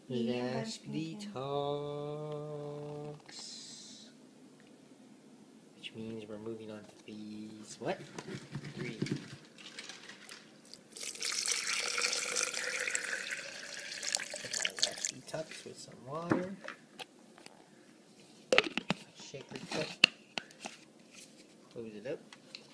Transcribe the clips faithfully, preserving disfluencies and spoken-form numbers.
Last detox, which means we're moving on to phase what? Three. My last detox with some water. Shaker cup. Close it up.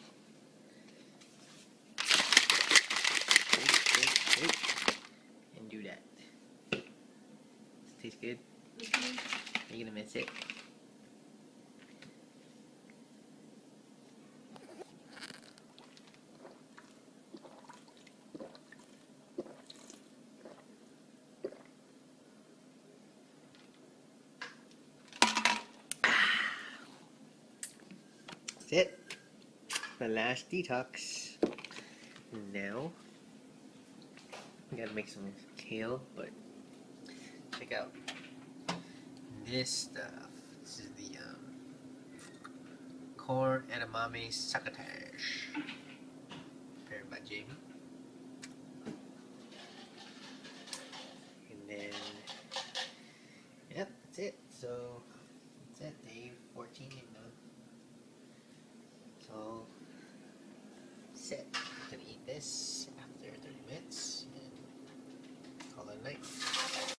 Shake, shake, shake, and do that. Does it taste good? Mm-hmm. Are you gonna miss it? That's it. The last detox. Now, I gotta make some kale, but check out this stuff. This is the um, corn edamame succotash, prepared by Jamie. And then, yep, that's it. So.